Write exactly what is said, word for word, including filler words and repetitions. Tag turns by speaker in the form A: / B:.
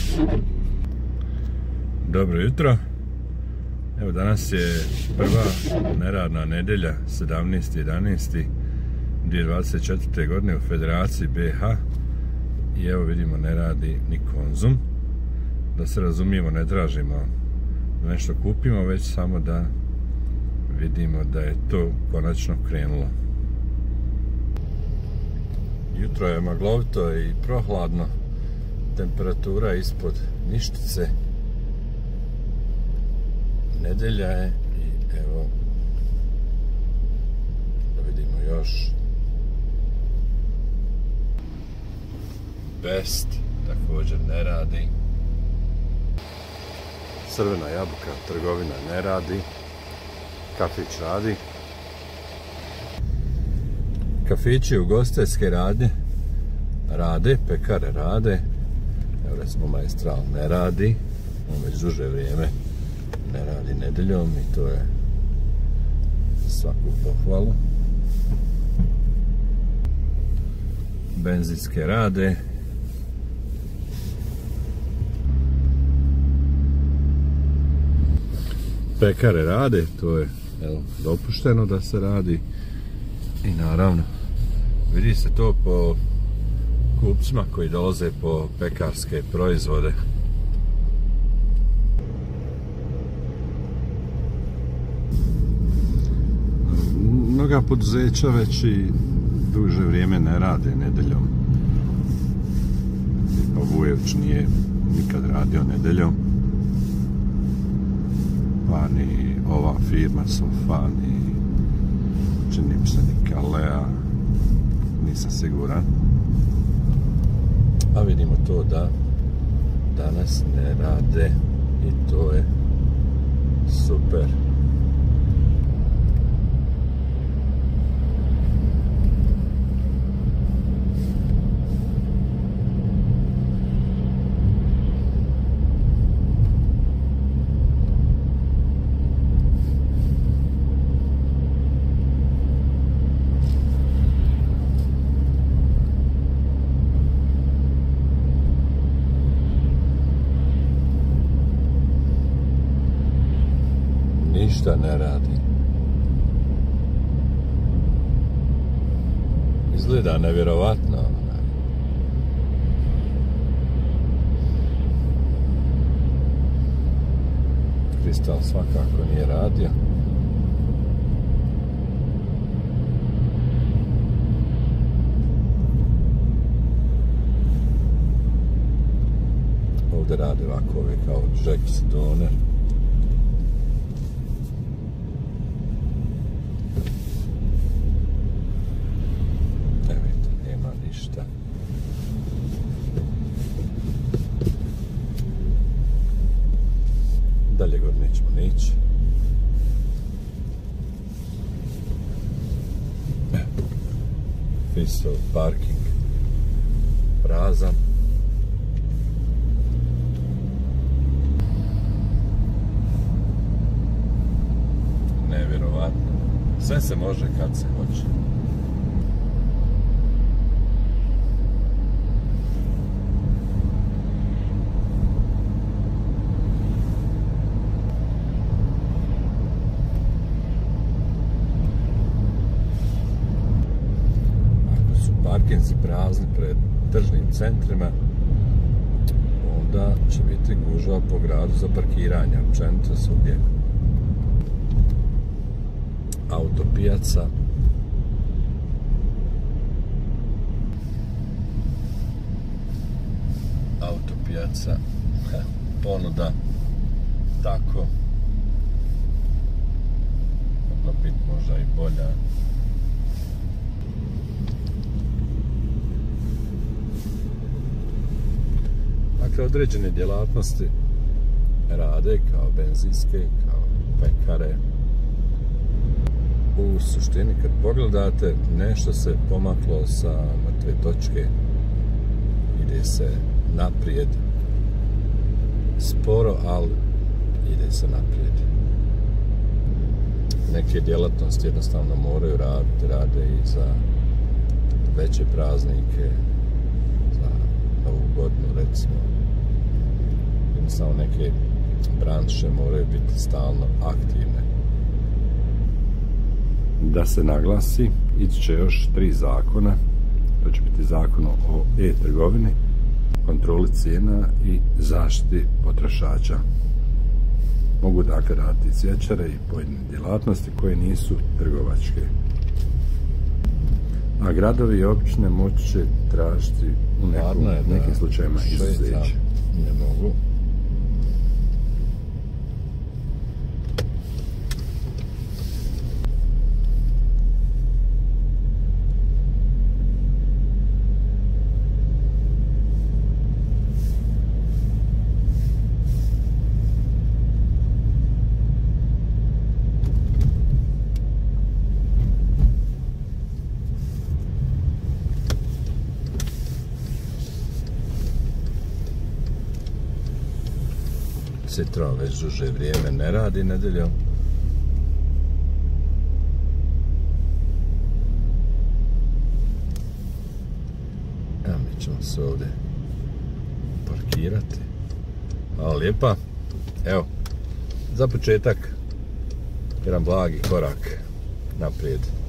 A: Dobro jutro. Evo danas je prva neradna nedjelja, sedamnaesti jedanaesti dvije tisuće dvadeset četvrte. godine u Federaciji B H i evo vidimo ne radi ni Konzum. Da se razumijemo, ne tražimo da nešto kupimo, već samo da vidimo da je to konačno krenulo. Jutro je maglovito i prohladno, temperatura je ispod ništice. Nedjelja je i evo da vidimo još. Best također ne radi. Crvena jabuka, trgovina ne radi. Kafić radi. Kafići ugostiteljske radnje rade, pekare rade. Evo recimo Maestral ne radi, on već duže vrijeme ne radi nedjeljom i to je svaku pohvalu. Benzinske rade. Pekare rade, to je evo, dopušteno da se radi i naravno vidi se to po kupcima koji dolaze po pekarske proizvode. Mnoga poduzeća već i duže vrijeme ne rade nedjeljom. Vujević nije nikad radio nedjeljom. Pa ni ova firma Sofa, ni čini mi se ni Kalea, nisam siguran. A vidimo to da danas ne rade i to je super. Ništa ne radi. Izgleda nevjerovatno. Kristal svakako nije radio. Ovdje rade ovako ove kao Jack's Doner. Dalje gore nećemo nići. Fisel parking prazan. Nevjerovatno. Sve se može kad se hoće. Parkinzi prazni pred tržnim centrima, onda će biti gužva po gradu za parkiranje, općenito svugdje. Autopijaca. Autopijaca. Ponuda tako. Mogla biti možda i bolja. Dakle, određene djelatnosti rade kao benzinske, kao pekare. U suštini, kad pogledate, nešto se pomaklo sa mrtve točke. Ide se naprijed. Sporo, ali ide se naprijed. Neke djelatnosti jednostavno moraju raditi, rade i za veće praznike, za Novu godinu recimo. samo neke branše moraju biti stalno aktivne. Da se naglasi, ići će još tri zakona. To će biti zakon o e-trgovini, kontroli cijena i zaštiti potrošača. Mogu dakle raditi cvjećare i pojedine djelatnosti koje nisu trgovačke. A gradovi i općine moći će tražiti u nekom, je, nekim slučajima izuzeće. Ne mogu. Citroen već duže vrijeme ne radi nedeljom. Evo mi ćemo se ovdje parkirati. Hvala lijepa. Evo, za početak jedan blagi korak naprijed.